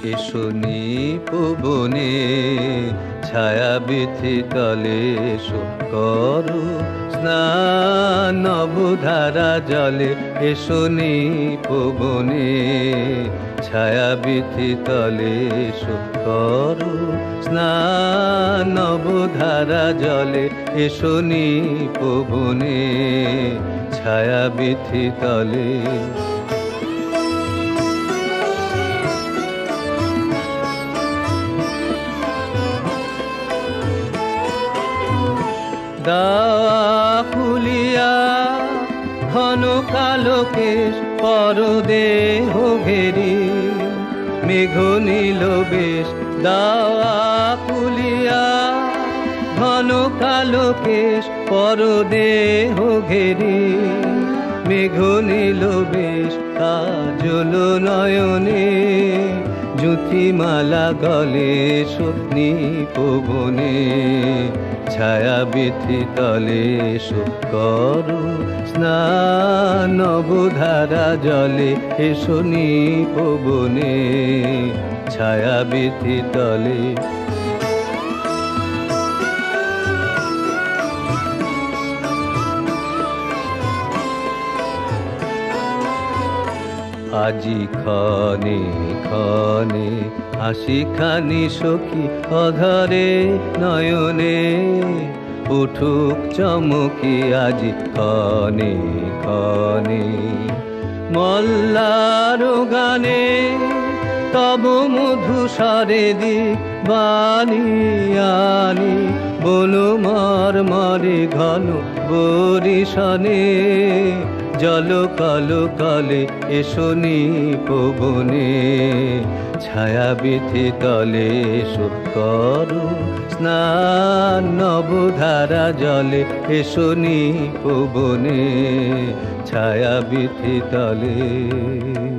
এসো নিপবনে ছায়া বিথি তলে এসো করো স্নান নবধারা জলে। এসো নিপবনে ছায়া বিথি তলে এসো করো স্নান নবধারা জলে। এসো নিপবনে ছায়া বিথি তলে। দাওয়া খুলিয়া ঘন কালো কেশ পরদেহ ঘেরি মেঘ নীল বেশ। দাওয়া খুলিয়া ঘন কালো কেশ পরদেহ ঘেরি মেঘ নীল বেশ। কাজল নয়নে জ্যোতিমালা গলে এসো নিপবনে ছায়া বিথি তলে এসো করো স্নান নবধারা জলে। এসো নিপবনে ছায়া বিথি তলে। আজি ক্ষণে ক্ষণে হাসি খানি সখী অধরে নয়নে উঠুক চমকি আজি ক্ষণে ক্ষণে। মল্লার গানে তব মধু স্বরে দি বাণী আনি বনু মর্মরে ঘন বরিশনে জল কল কলে। এসো নিপবনে ছায়া বিথি তলে এসো করো স্নান নবধারা জলে। এসো নিপবনে ছায়া বিথি তলে।